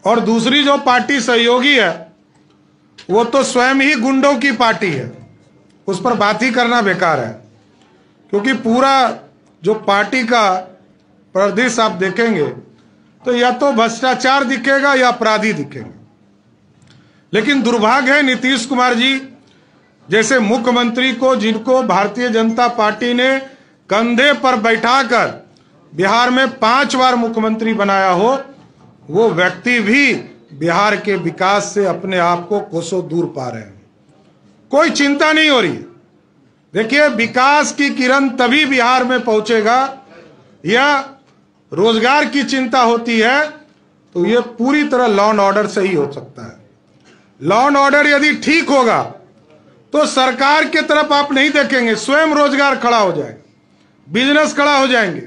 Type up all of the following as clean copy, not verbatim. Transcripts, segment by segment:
और दूसरी जो पार्टी सहयोगी है वो तो स्वयं ही गुंडों की पार्टी है, उस पर बात ही करना बेकार है। क्योंकि पूरा जो पार्टी का परिदृश्य आप देखेंगे तो या तो भ्रष्टाचार दिखेगा या अपराधी दिखेंगे। लेकिन दुर्भाग्य है नीतीश कुमार जी जैसे मुख्यमंत्री को, जिनको भारतीय जनता पार्टी ने कंधे पर बैठाकर बिहार में 5 बार मुख्यमंत्री बनाया हो, वो व्यक्ति भी बिहार के विकास से अपने आप को कोसों दूर पा रहे हैं। कोई चिंता नहीं हो रही। देखिए, विकास की किरण तभी बिहार में पहुंचेगा या रोजगार की चिंता होती है तो ये पूरी तरह लॉ एंड ऑर्डर से ही हो सकता है। लॉ एंड ऑर्डर यदि ठीक होगा तो सरकार की तरफ आप नहीं देखेंगे, स्वयं रोजगार खड़ा हो जाएगा, बिजनेस खड़ा हो जाएंगे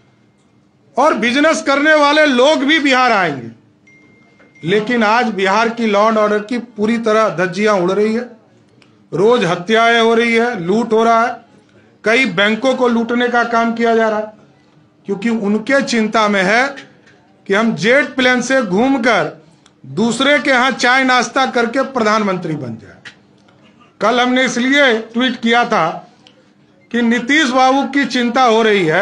और बिजनेस करने वाले लोग भी बिहार आएंगे। लेकिन आज बिहार की लॉ एंड ऑर्डर की पूरी तरह धज्जियां उड़ रही है, रोज हत्याएं हो रही है, लूट हो रहा है, कई बैंकों को लूटने का काम किया जा रहा है, क्योंकि उनके चिंता में है कि हम जेट प्लेन से घूमकर दूसरे के यहां चाय नाश्ता करके प्रधानमंत्री बन जाए। कल हमने इसलिए ट्वीट किया था कि नीतीश बाबू की चिंता हो रही है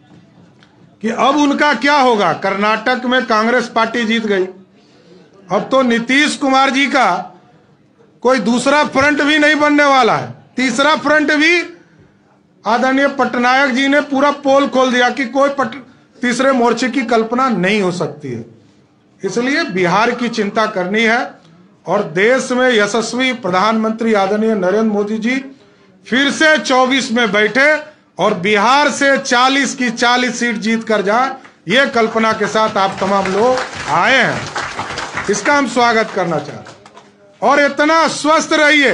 कि अब उनका क्या होगा। कर्नाटक में कांग्रेस पार्टी जीत गई, अब तो नीतीश कुमार जी का कोई दूसरा फ्रंट भी नहीं बनने वाला है। तीसरा फ्रंट भी आदरणीय पटनायक जी ने पूरा पोल खोल दिया कि कोई तीसरे मोर्चे की कल्पना नहीं हो सकती है। इसलिए बिहार की चिंता करनी है और देश में यशस्वी प्रधानमंत्री आदरणीय नरेंद्र मोदी जी फिर से 24 में बैठे और बिहार से 40 की 40 सीट जीत कर जाए, ये कल्पना के साथ आप तमाम लोग आए हैं। इसका हम स्वागत करना चाहते हैं। और इतना स्वस्थ रहिए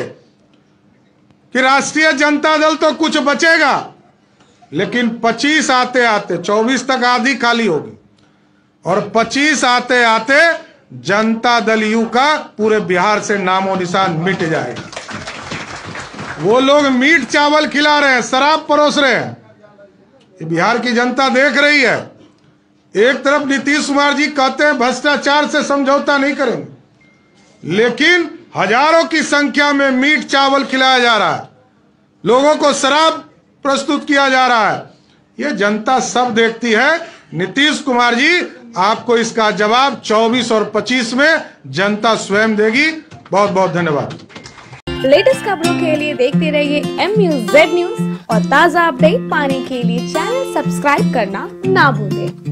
कि राष्ट्रीय जनता दल तो कुछ बचेगा, लेकिन 25 आते आते 24 तक आधी खाली होगी और 25 आते आते जनता दल यू का पूरे बिहार से नामो निशान मिट जाएगा। वो लोग मीट चावल खिला रहे हैं, शराब परोस रहे हैं, ये बिहार की जनता देख रही है। एक तरफ नीतीश कुमार जी कहते हैं भ्रष्टाचार से समझौता नहीं करेंगे, लेकिन हजारों की संख्या में मीट चावल खिलाया जा रहा है, लोगों को शराब प्रस्तुत किया जा रहा है। ये जनता सब देखती है। नीतीश कुमार जी, आपको इसका जवाब 24 और 25 में जनता स्वयं देगी। बहुत बहुत धन्यवाद। लेटेस्ट खबरों के लिए देखते रहिए MUZ न्यूज और ताज़ा अपडेट पाने के लिए चैनल सब्सक्राइब करना ना भूलें।